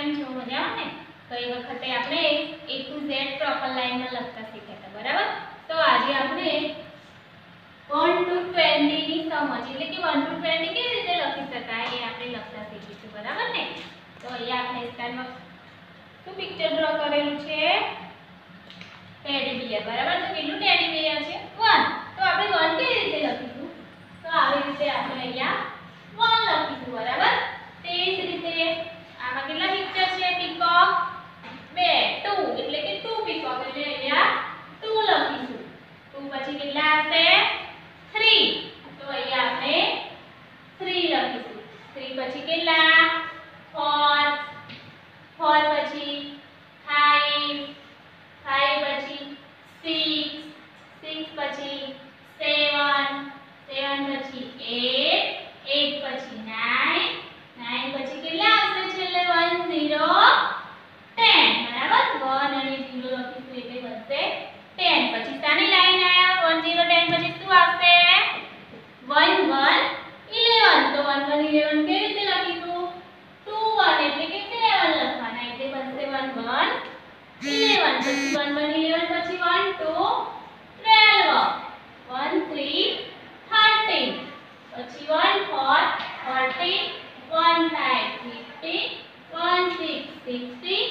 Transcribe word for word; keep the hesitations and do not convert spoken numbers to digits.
કેમ છો? મજામાં ને? તો એ વખતે આપણે A to Z પ્રોપર લાઈનમાં લખતા શીખ્યા હતા, બરાબર? તો આજે આપણે one to twenty ની સમજ એટલે કે one to twenty કેવી રીતે લખી શકાય એ આપણે લખતા શીખીશું, બરાબર ને? તો અહીંયા આપણે સ્ટાઇલમાં શું પિક્ચર ડ્રો કરેલું છે? ટેડી બિયર, બરાબર? તો કેટલું ટેડી બિયર છે? one. તો આપણે one કેવી રીતે લખીશું? તો આવી રીતે આપણે અહીંયા one લખીશું, બરાબર? તે જ રીતે આમાં કેટલા પિક્ચર છે? પીકોક બે, two એટલે કે two પીકોક એટલે અહીંયા two લખીશું. two પછી કેટલા હશે? three. તો અહીંયા આપણે three લખીશું. three પછી કેટલા? four. four પછી five. five પછી six. six પછી seven. seven પછી eight. eight પછી nine. nine પછી કેટલા આવશે છેલ્લે? one zero ten, બરાબર? one અને zero લખીશું એટલે બનશે ten. પછી સાની લાઈન આયા? one zero ten પછી શું આવશે? one one eleven. તો one one eleven કેવી રીતે લખીશું? two one એટલે કે eleven લખવાના એટલે બનશે one one eleven. પછી one one eleven પછી one two twelve. one three thirteen. પછી one four fourteen. one five fifteen. one six sixty.